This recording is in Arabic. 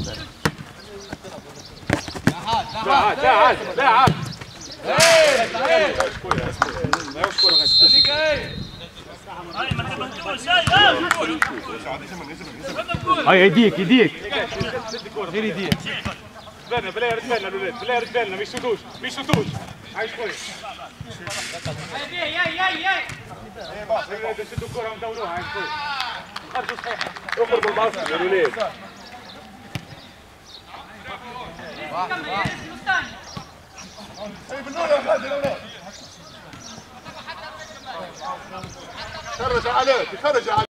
لاعب هاي يديك غير يديك بلا يرد بالنا الاولاد بلا يرد بالنا ما يشوتوش عايش كويس شدوا الكره وندوروها عايش كويس خرجوا صحيحه اخرجوا الباص يا الاولاد خرج عليك